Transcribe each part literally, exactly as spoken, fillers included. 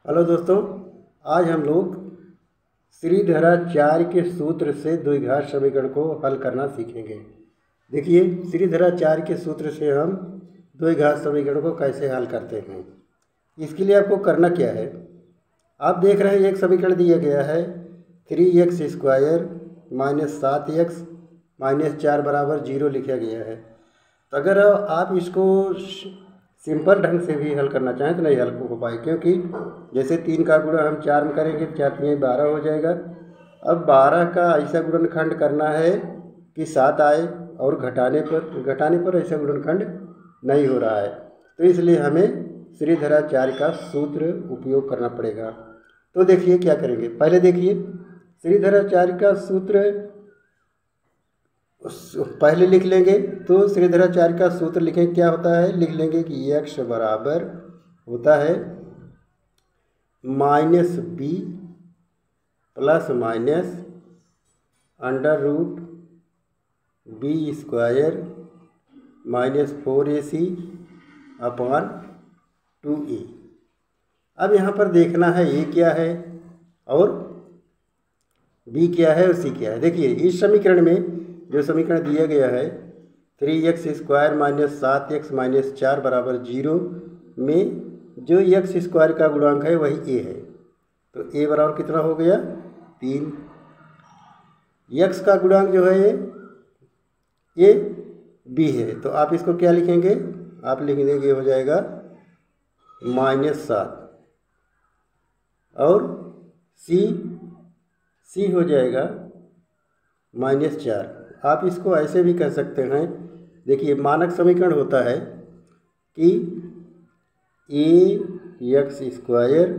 Hello दोस्तों, आज हम लोग श्रीधराचार्य के सूत्र से द्विघात समीकरण को हल करना सीखेंगे। देखिए, श्रीधराचार्य के सूत्र से हम द्विघात समीकरण को कैसे हल करते हैं। इसके लिए आपको करना क्या है, आप देख रहे हैं एक समीकरण दिया गया है थ्री एक्स स्क्वायर माइनस सात एक्स माइनस चार बराबर जीरो लिखा गया है। तो अगर आप इसको सिंपल ढंग से भी हल करना चाहें तो नहीं हल हो पाए, क्योंकि जैसे तीन का गुणा हम चार में करेंगे तो चार तीन बारह हो जाएगा। अब बारह का ऐसा गुणनखंड करना है कि सात आए और घटाने पर घटाने पर ऐसा गुणनखंड नहीं हो रहा है, तो इसलिए हमें श्रीधराचार्य का सूत्र उपयोग करना पड़ेगा। तो देखिए क्या करेंगे, पहले देखिए श्रीधराचार्य का सूत्र पहले लिख लेंगे। तो श्रीधराचार्य का सूत्र लिखें, क्या होता है, लिख लेंगे कि एक्स बराबर होता है minus b plus minus under root b square minus four a c upon two a. अब यहाँ पर देखना है ए क्या है और बी क्या है और सी क्या है। देखिए इस समीकरण में जो समीकरण दिया गया है थ्री एक्स स्क्वायर माइनस सात एक्स माइनस चार बराबर जीरो में जो एक्स स्क्वायर का गुणांक है वही ए है, तो ए बराबर कितना हो गया, तीन। एक्स का गुणांक जो है ये ए बी है, तो आप इसको क्या लिखेंगे, आप लिख देंगे हो जाएगा माइनस सात और सी सी हो जाएगा माइनस चार। आप इसको ऐसे भी कह सकते हैं, देखिए मानक समीकरण होता है कि a x square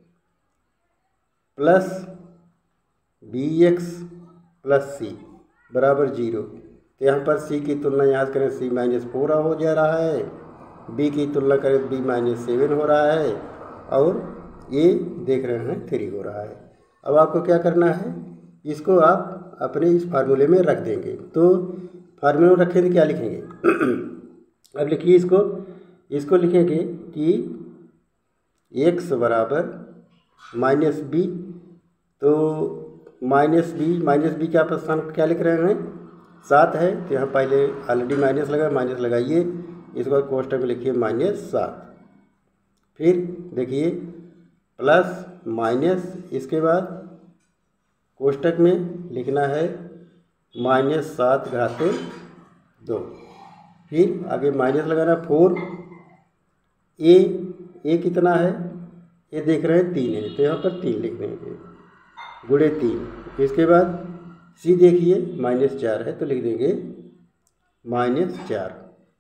plus b x plus c बराबर जीरो। तो यहाँ पर सी की तुलना यहाँ करें सी माइनस फोर हो जा रहा है, बी की तुलना करें बी माइनस सेवन हो रहा है और ये देख रहे हैं थ्री हो रहा है। अब आपको क्या करना है, इसको आप अपने इस फार्मूले में रख देंगे। तो फार्मूले में रखें तो क्या लिखेंगे अब लिखिए इसको इसको लिखेंगे कि एक्स बराबर माइनस बी, तो माइनस बी माइनस बी का स्थान क्या लिख रहे हैं, सात है, तो यहाँ पहले ऑलरेडी माइनस लगा, माइनस लगाइए, इसके बाद कोष्टक में लिखिए माइनस सात, फिर देखिए प्लस माइनस, इसके बाद कोष्टक में लिखना है माइनस सात घाते दो, फिर आगे माइनस लगाना फोर। ए ए कितना है, ये देख रहे हैं तीन है, तो यहाँ पर तीन लिख देंगे गुणे तीन। इसके बाद सी देखिए माइनस चार है, तो लिख देंगे माइनस चार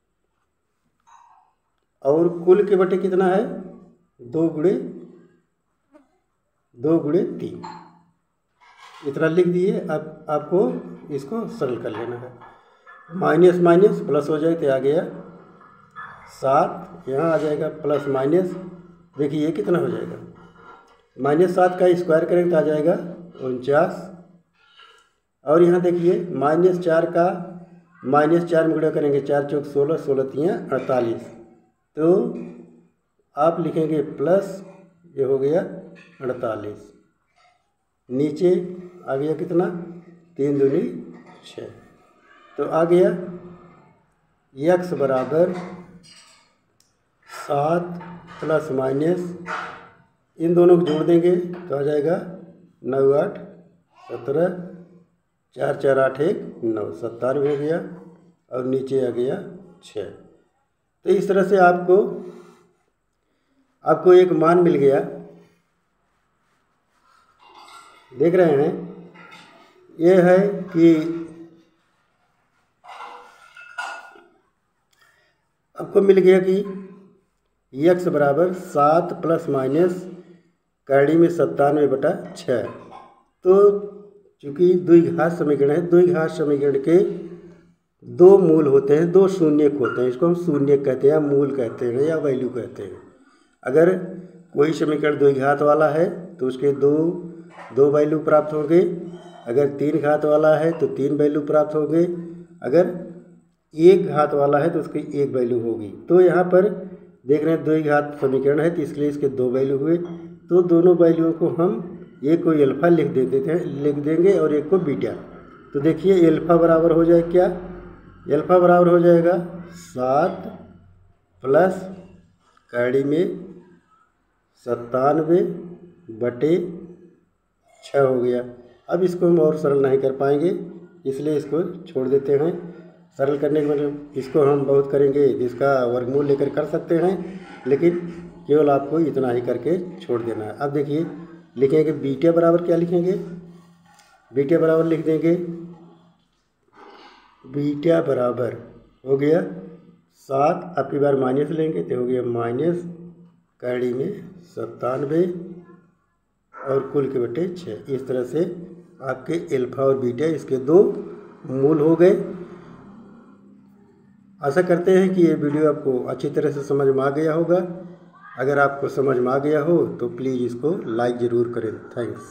और कुल के बटे कितना है, दो गुणे दो गुणे तीन, इतना लिख दिए। अब आपको इसको सरल कर लेना है, माइनस माइनस प्लस हो जाए तो आ गया सात, यहाँ आ जाएगा प्लस माइनस, देखिए ये कितना हो जाएगा, माइनस सात का स्क्वायर करेंगे तो आ जाएगा उनचास, और यहाँ देखिए माइनस चार का माइनस चार में गुणा करेंगे, चार चौक सोलह, सोलह तियाँ अड़तालीस, तो आप लिखेंगे प्लस, ये हो गया अड़तालीस, नीचे आ गया कितना, तीन दूनी छः, तो आ गया एक्स बराबर सात प्लस माइनस, इन दोनों को जोड़ देंगे तो आ जाएगा नौ आठ सत्रह, चार चार आठ एक नौ, सत्तानवे हो गया और नीचे आ गया छः। तो इस तरह से आपको आपको एक मान मिल गया, देख रहे हैं, ये है कि आपको मिल गया कि एक्स बराबर सात प्लस माइनस करड़ी में सत्तानवे बटा छः। तो चूँकि द्विघात समीकरण है, द्विघात समीकरण के दो मूल होते हैं, दो शून्यक होते हैं, इसको हम शून्यक कहते हैं या मूल कहते हैं या वैल्यू कहते हैं। अगर कोई समीकरण द्विघात वाला है तो उसके दो दो वैल्यू प्राप्त होंगे, अगर तीन घात वाला है तो तीन वैल्यू प्राप्त होंगे, अगर एक घात वाला है तो उसकी एक वैल्यू होगी। तो यहाँ पर देख रहे हैं द्विघात समीकरण है तो इसलिए इसके दो वैल्यू हुए, तो दोनों वैल्यूओं को हम एक को एल्फ़ा लिख देते थे लिख देंगे और एक को बीटा। तो देखिए एल्फ़ा बराबर हो जाए क्या, एल्फ़ा बराबर हो जाएगा सात प्लस कड़ी में सत्तानवे बटे छः हो गया। अब इसको हम और सरल नहीं कर पाएंगे, इसलिए इसको छोड़ देते हैं। सरल करने के मतलब इसको हम बहुत करेंगे, इसका वर्गमूल लेकर कर सकते हैं, लेकिन केवल आपको इतना ही करके छोड़ देना है। अब देखिए लिखेंगे बीटा बराबर क्या लिखेंगे, बीटा बराबर लिख देंगे, बीटा बराबर हो गया सात, अब की बार माइनस लेंगे तो हो गया माइनस कड़ी में सत्तानवे और कुल के बटे छः। इस तरह से आपके एल्फ़ा और बीटा इसके दो मूल हो गए। आशा करते हैं कि ये वीडियो आपको अच्छी तरह से समझ में आ गया होगा। अगर आपको समझ में आ गया हो तो प्लीज़ इसको लाइक ज़रूर करें। थैंक्स।